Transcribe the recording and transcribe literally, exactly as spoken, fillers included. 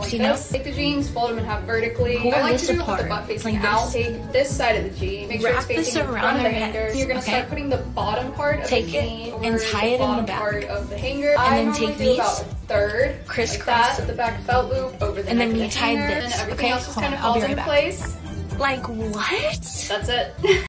like you know? this. Take the jeans, fold them in half vertically. Pull I like this to do it apart, with the butt facing like out. this. Take this side of the jean, make sure Wrap it's this facing the around front of the her hanger. head, You're gonna okay? start putting the bottom part of Take the it jean and over tie the it in the bottom back. part of the hanger. And I then normally take do these, about a third, crisscross like that, the back felt loop over the and neck then of you the tied hanger, this, and everything okay? else just Hold kind on, of I'll be falls right into back. place. Like what? That's it.